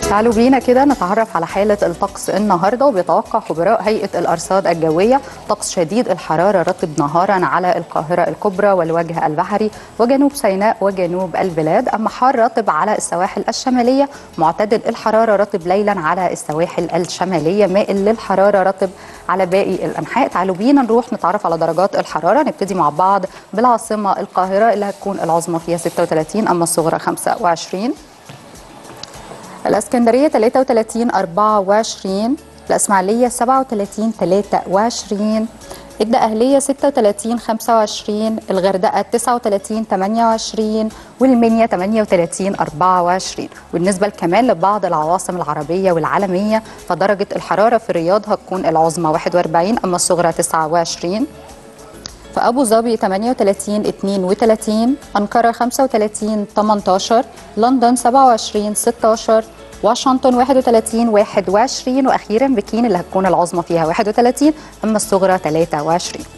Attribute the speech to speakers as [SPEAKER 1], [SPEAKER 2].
[SPEAKER 1] تعالوا بينا كده نتعرف على حالة الطقس النهاردة. وبيتوقع خبراء هيئة الأرصاد الجوية طقس شديد الحرارة رطب نهارا على القاهرة الكبرى والوجه البحري وجنوب سيناء وجنوب البلاد، أما حار رطب على السواحل الشمالية، معتدل الحرارة رطب ليلا على السواحل الشمالية، مائل للحرارة رطب على باقي الأنحاء. تعالوا بينا نروح نتعرف على درجات الحرارة. نبتدي مع بعض بالعاصمة القاهرة اللي هتكون العظمى فيها 36 أما الصغرى 25. الاسكندريه 33 24، الاسماعيليه 37 23، الدقهليه 36 25، الغردقه 39 28، والمنيا 38 24. بالنسبه كمان لبعض العواصم العربيه والعالميه، فدرجه الحراره في الرياض هتكون العظمى 41 اما الصغرى 29. في أبو ظبي 38 32، أنقرة 35 18، لندن 27 16، واشنطن 31 21، وأخيرا بكين اللي هتكون العظمى فيها 31 أما الصغرى 23.